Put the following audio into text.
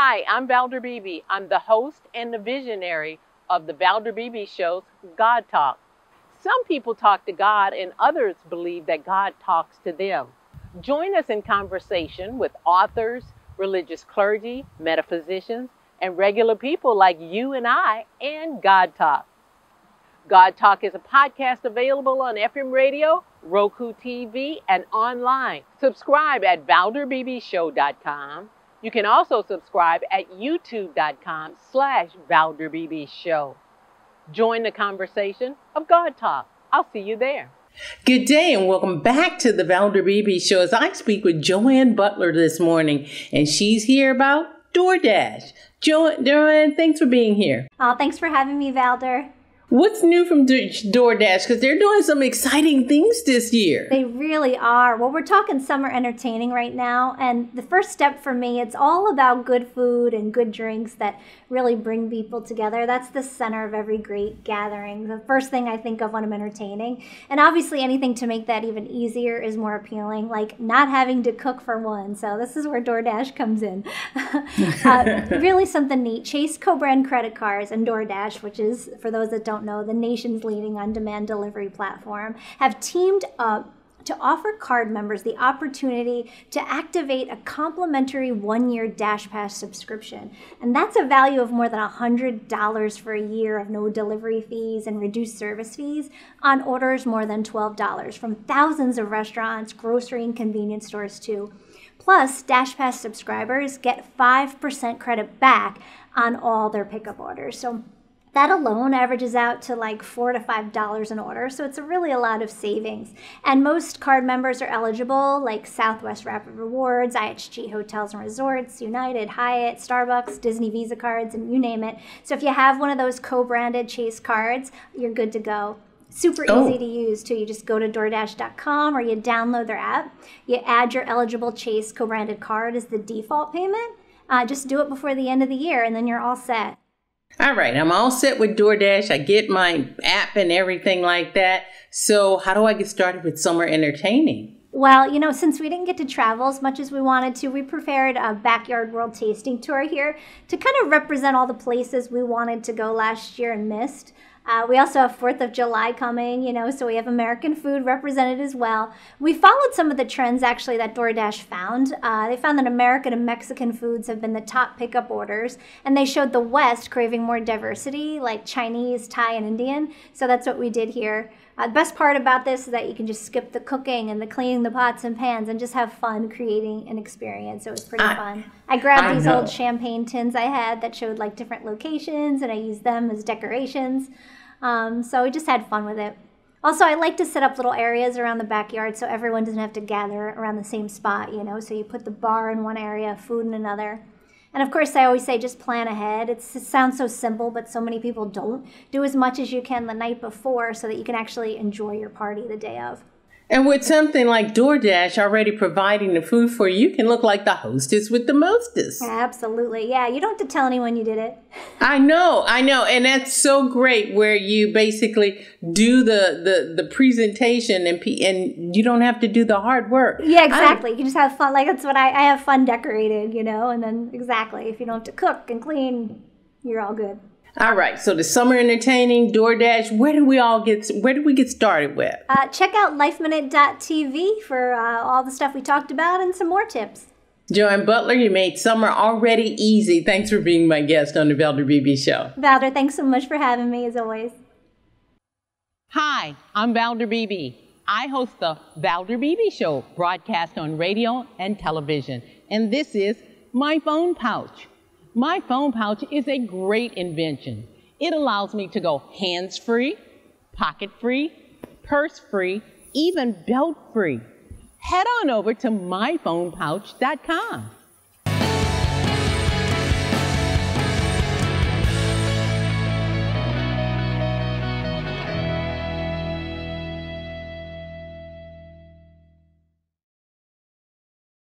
Hi, I'm Valder Beebe. I'm the host and the visionary of the Valder Beebe Show's God Talk. Some people talk to God and others believe that God talks to them. Join us in conversation with authors, religious clergy, metaphysicians, and regular people like you and I and God Talk. God Talk is a podcast available on FM radio, Roku TV, and online. Subscribe at ValderBeebeShow.com. You can also subscribe at YouTube.com/ValderBeebeShow. Join the conversation of God Talk. I'll see you there. Good day and welcome back to the Valder Beebe Show as I speak with Joanne Butler this morning, and she's here about DoorDash. Joanne, thanks for being here. Oh, thanks for having me, Valder. What's new from DoorDash? Because they're doing some exciting things this year. They really are. Well, we're talking summer entertaining right now. And the first step for me, it's all about good food and good drinks that really bring people together. That's the center of every great gathering. The first thing I think of when I'm entertaining. And obviously anything to make that even easier is more appealing, like not having to cook for one. So this is where DoorDash comes in. Really something neat. Chase co-brand credit cards and DoorDash, which is, for those that don't know, the nation's leading on-demand delivery platform, have teamed up to offer card members the opportunity to activate a complimentary one-year DashPass subscription. And that's a value of more than $100 for a year of no delivery fees and reduced service fees on orders more than $12 from thousands of restaurants, grocery, and convenience stores too. Plus, DashPass subscribers get 5% credit back on all their pickup orders. So that alone averages out to like $4 to $5 an order, so it's really a lot of savings. And most card members are eligible, like Southwest Rapid Rewards, IHG Hotels and Resorts, United, Hyatt, Starbucks, Disney Visa cards, and you name it. So if you have one of those co-branded Chase cards, you're good to go. Super easy to use too. You just go to DoorDash.com or you download their app. You add your eligible Chase co-branded card as the default payment. Just do it before the end of the year, and then you're all set. All right, I'm all set with DoorDash. I get my app and everything like that. So how do I get started with summer entertaining? Well, since we didn't get to travel as much as we wanted to, we prepared a Backyard World Tasting Tour here to kind of represent all the places we wanted to go last year and missed. We also have 4th of July coming, so we have American food represented as well. We followed some of the trends, actually, that DoorDash found. They found that American and Mexican foods have been the top pickup orders, and they showed the West craving more diversity, like Chinese, Thai, and Indian. So that's what we did here. The best part about this is that you can just skip the cooking and the cleaning the pots and pans and just have fun creating an experience. So it was pretty fun. I grabbed these old champagne tins I had that showed like different locations, and I used them as decorations. So we just had fun with it. Also, I like to set up little areas around the backyard so everyone doesn't have to gather around the same spot, So you put the bar in one area, food in another. And of course, I always say just plan ahead. It sounds so simple, but so many people don't. Do as much as you can the night before so that you can actually enjoy your party the day of. And with something like DoorDash already providing the food for you, you can look like the hostess with the mostest. Absolutely. Yeah, you don't have to tell anyone you did it. I know. And that's so great where you basically do the presentation and you don't have to do the hard work. Yeah, exactly. You can just have fun. Like that's what I have fun decorating, and then exactly. If you don't have to cook and clean, you're all good. All right, so the summer entertaining, DoorDash, where do we get started with? Check out lifeminute.tv for all the stuff we talked about and some more tips. Joanne Butler, you made summer already easy. Thanks for being my guest on the Valder Beebe Show. Valder, thanks so much for having me, as always. Hi, I'm Valder Beebe. I host the Valder Beebe Show, broadcast on radio and television. And this is my phone pouch. My phone pouch is a great invention. It allows me to go hands-free, pocket-free, purse-free, even belt-free. Head on over to myphonepouch.com.